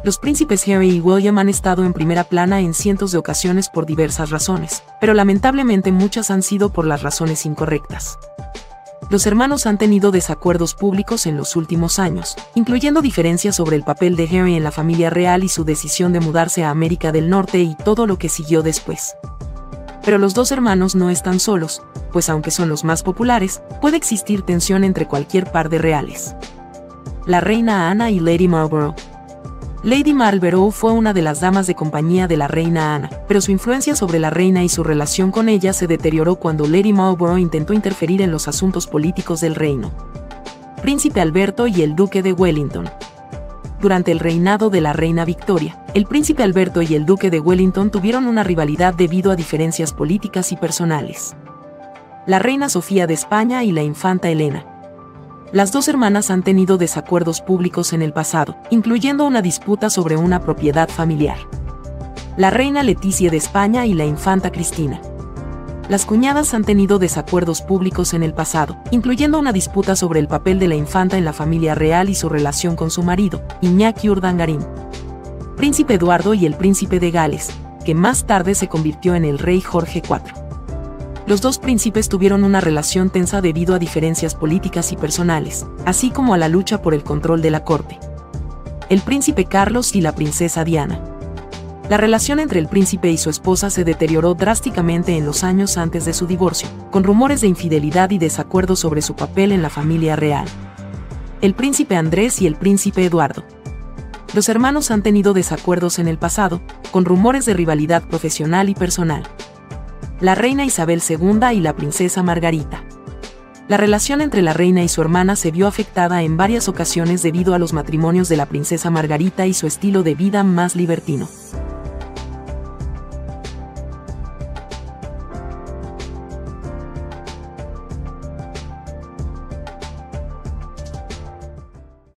Los príncipes Harry y William han estado en primera plana en cientos de ocasiones por diversas razones, pero lamentablemente muchas han sido por las razones incorrectas. Los hermanos han tenido desacuerdos públicos en los últimos años, incluyendo diferencias sobre el papel de Harry en la familia real y su decisión de mudarse a América del Norte y todo lo que siguió después. Pero los dos hermanos no están solos, pues aunque son los más populares, puede existir tensión entre cualquier par de reales. La reina Ana y Lady Marlborough. Lady Marlborough fue una de las damas de compañía de la reina Ana, pero su influencia sobre la reina y su relación con ella se deterioró cuando Lady Marlborough intentó interferir en los asuntos políticos del reino. Príncipe Alberto y el duque de Wellington. Durante el reinado de la reina Victoria, el príncipe Alberto y el duque de Wellington tuvieron una rivalidad debido a diferencias políticas y personales. La reina Sofía de España y la infanta Elena. Las dos hermanas han tenido desacuerdos públicos en el pasado, incluyendo una disputa sobre una propiedad familiar. La reina Leticia de España y la infanta Cristina. Las cuñadas han tenido desacuerdos públicos en el pasado, incluyendo una disputa sobre el papel de la infanta en la familia real y su relación con su marido, Iñaki Urdangarín. Príncipe Eduardo y el príncipe de Gales, que más tarde se convirtió en el rey Jorge IV. Los dos príncipes tuvieron una relación tensa debido a diferencias políticas y personales, así como a la lucha por el control de la corte. El príncipe Carlos y la princesa Diana. La relación entre el príncipe y su esposa se deterioró drásticamente en los años antes de su divorcio, con rumores de infidelidad y desacuerdos sobre su papel en la familia real. El príncipe Andrés y el príncipe Eduardo. Los hermanos han tenido desacuerdos en el pasado, con rumores de rivalidad profesional y personal. La reina Isabel II y la princesa Margarita. La relación entre la reina y su hermana se vio afectada en varias ocasiones debido a los matrimonios de la princesa Margarita y su estilo de vida más libertino.